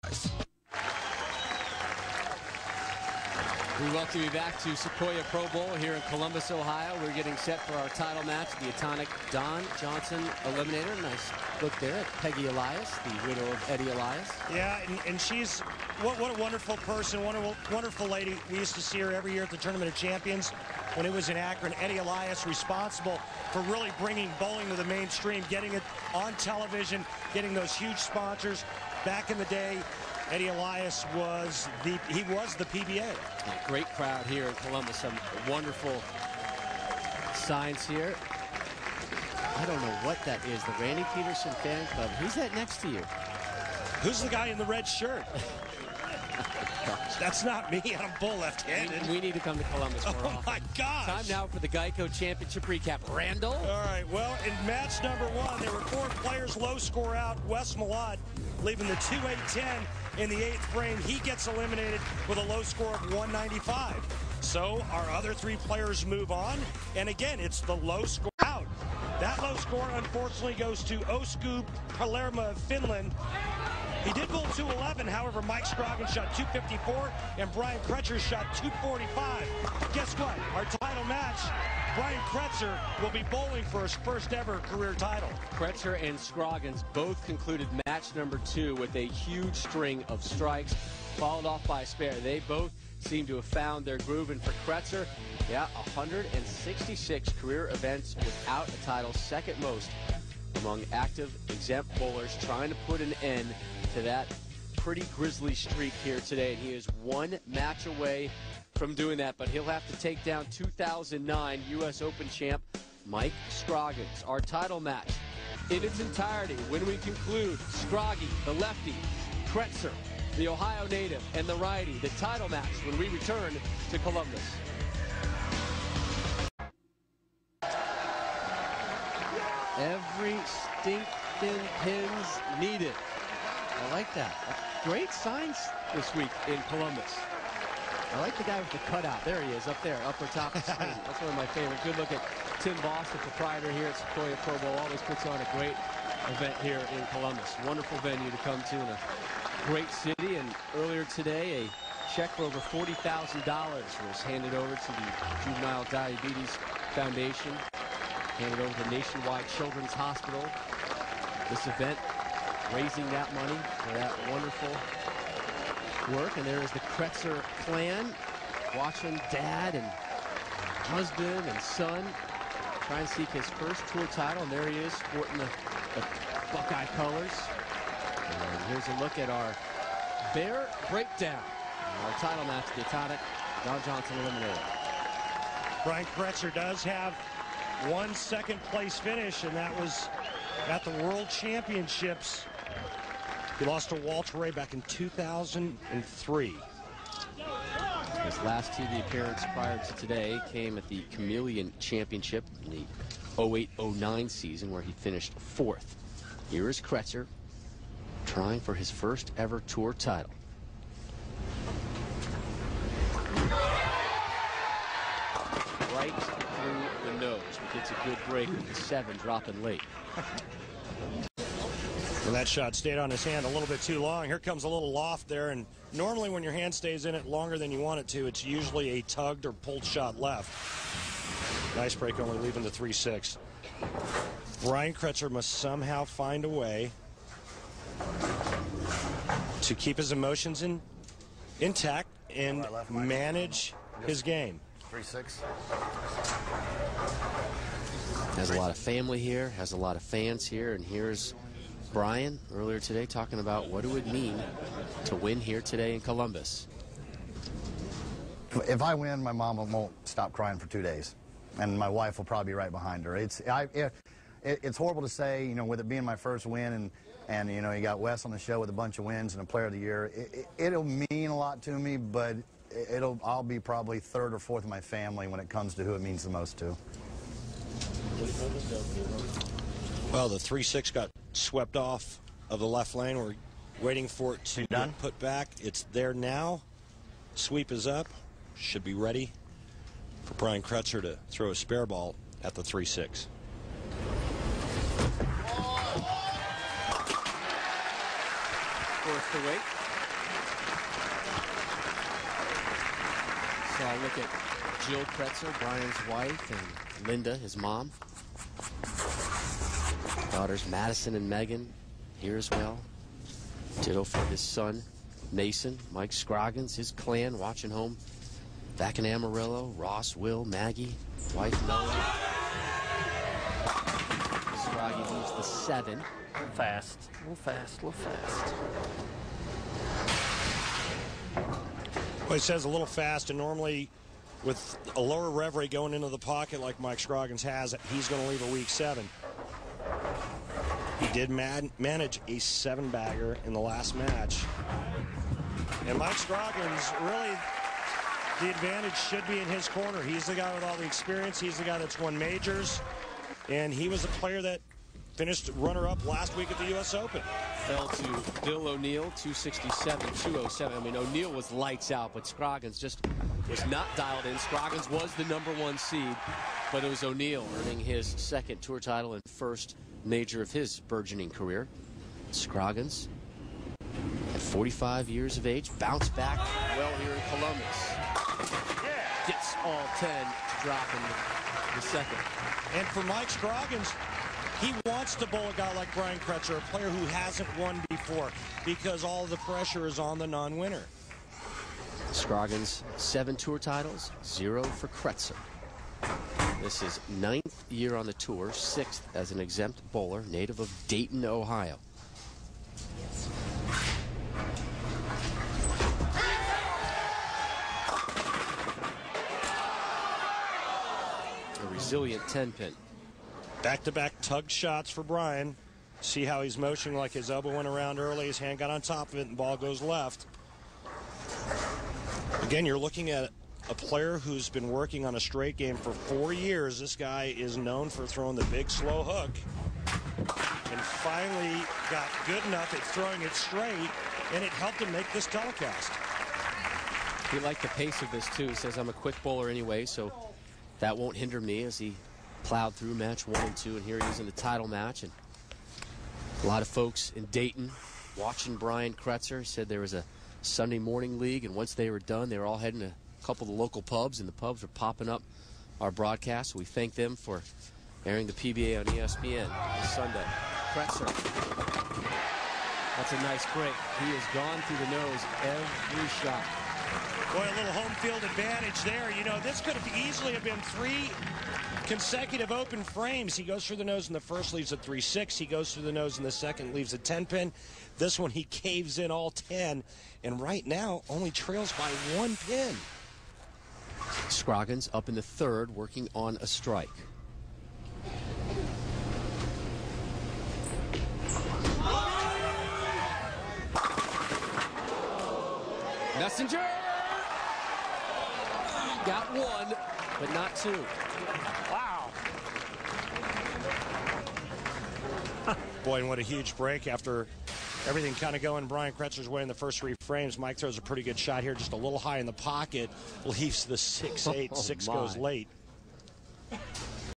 We welcome you back to Sequoia Pro Bowl here in Columbus, Ohio. We're getting set for our title match, the Atonic Don Johnson Eliminator. Nice look there at Peggy Elias, the widow of Eddie Elias. Yeah, and she's, what a wonderful person, wonderful lady. We used to see her every year at the Tournament of Champions when it was in Akron. Eddie Elias responsible for really bringing bowling to the mainstream, getting it on television, getting those huge sponsors. Back in the day, Eddie Elias was the PBA. Yeah, great crowd here in Columbus. Some wonderful signs here. I don't know what that is. The Randy Peterson Fan Club. Who's that next to you? Who's the guy in the red shirt? That's not me. I'm bull left-handed. We need to come to Columbus more often. Oh, my gosh. Time now for the Geico Championship recap. Randall? All right, well, in match number 1, there were 4 players, low score out. Wes Malott leaving the 2-8-10 in the 8th frame. He gets eliminated with a low score of 195. So our other 3 players move on. And again, it's the low score out. That low score, unfortunately, goes to Osku Palermo of Finland. He did bowl 211, however, Mike Scroggins shot 254, and Brian Kretzer shot 245. Guess what? Our title match, Brian Kretzer will be bowling for his first ever career title. Kretzer and Scroggins both concluded match number 2 with a huge string of strikes, followed off by a spare. They both seem to have found their groove, and for Kretzer, 166 career events without a title, second most among active exempt bowlers, trying to put an end to that pretty grisly streak here today. And he is 1 match away from doing that, but he'll have to take down 2009 U.S. Open champ Mike Scroggins. Our title match in its entirety when we conclude Scroggy, the lefty, Kretzer, the Ohio native, and the righty. The title match when we return to Columbus. Every stinking pins needed. I like that. Great signs this week in Columbus. I like the guy with the cutout. There he is, up there, upper top of the screen. That's one of my favorite. Good look at Tim Boss, the proprietor here at Sequoia Pro Bowl. Always puts on a great event here in Columbus. Wonderful venue to come to in a great city. And earlier today, a check for over $40,000 was handed over to the Juvenile Diabetes Foundation, handed over to Nationwide Children's Hospital. This event raising that money for that wonderful work. And there is the Kretzer clan watching dad and husband and son try and seek his first tour title. And there he is sporting the Buckeye colors. And here's a look at our Bear breakdown. Our title match, the Atonic Don Johnson Eliminator. Brian Kretzer does have 1 second place finish, and that was at the World Championships. He lost to Walter Ray back in 2003. His last TV appearance prior to today came at the Chameleon Championship in the 08-09 season, where he finished 4th. Here is Kretzer trying for his first ever tour title. Right through the nose, but gets a good break with the 7 dropping late. And that shot stayed on his hand a little bit too long. Here comes a little loft there, and normally when your hand stays in it longer than you want it to, it's usually a tugged or pulled shot left. Nice break, only leaving the 3-6. Brian Kretzer must somehow find a way to keep his emotions intact and manage his game. 3-6. Has a lot of family here, has a lot of fans here, and here's Brian earlier today talking about what it would mean to win here today in Columbus. If I win, my mom won't stop crying for 2 days, and my wife will probably be right behind her. It's horrible to say, you know, with it being my first win, and you know, you got Wes on the show with a bunch of wins and a Player of the Year. It'll mean a lot to me, but I'll be probably 3rd or 4th in my family when it comes to who it means the most to. Well, the 3-6 got swept off of the left lane. We're waiting for it to get put back. It's there now. Sweep is up. Should be ready for Brian Kretzer to throw a spare ball at the 3-6. Forced to wait. I look at Jill Kretzer, Brian's wife, and Linda, his mom. Daughters Madison and Megan here as well. Ditto for his son, Mason. Mike Scroggins, his clan, watching home back in Amarillo. Ross, Will, Maggie, wife Melanie. Scroggins leaves the 7. A little fast, a little fast, a little fast. Well, he says a little fast, and normally with a lower rev rate going into the pocket like Mike Scroggins has, he's going to leave a weak 7. He did manage a 7-bagger in the last match. And Mike Scroggins, really, the advantage should be in his corner. He's the guy with all the experience. He's the guy that's won majors. And he was the player that finished runner-up last week at the U.S. Open. Fell to Bill O'Neill, 267, 207. I mean, O'Neill was lights out, but Scroggins just was not dialed in. Scroggins was the #1 seed, but it was O'Neill earning his 2nd tour title and 1st major of his burgeoning career. Scroggins, at 45 years of age, bounced back well here in Columbus. Gets all 10 to drop in the 2nd. And for Mike Scroggins, he wants to bowl a guy like Brian Kretzer, a player who hasn't won before, because all the pressure is on the non-winner. Scroggins, 7 tour titles, 0 for Kretzer. This is 9th year on the tour, 6th as an exempt bowler, native of Dayton, Ohio. A resilient 10-pin. Back-to-back tug shots for Brian. See how he's motioning, like his elbow went around early, his hand got on top of it, and the ball goes left. Again, you're looking at a player who's been working on a straight game for 4 years. This guy is known for throwing the big, slow hook. And finally got good enough at throwing it straight, and it helped him make this telecast. He liked the pace of this, too. He says, I'm a quick bowler anyway, so that won't hinder me, as he plowed through match 1 and 2, and here he is in the title match. And a lot of folks in Dayton watching Brian Kretzer. He said there was a Sunday morning league, and once they were done, they were all heading to a couple of the local pubs, and the pubs were popping up our broadcast. So we thank them for airing the PBA on ESPN Sunday. Kretzer. That's a nice break. He has gone through the nose every shot. Boy, a little home field advantage there. You know, this could have easily have been 3 consecutive open frames. He goes through the nose in the first, leaves a 3-6. He goes through the nose in the second, leaves a 10-pin. This one, he caves in all 10, and right now only trails by 1 pin. Scroggins up in the 3rd, working on a strike. Messenger! Got 1, but not 2. Wow. Boy, and what a huge break after everything kind of going Brian Kretzer's way in the first 3 frames. Mike throws a pretty good shot here, just a little high in the pocket, leaves the 6-8, 6 goes late.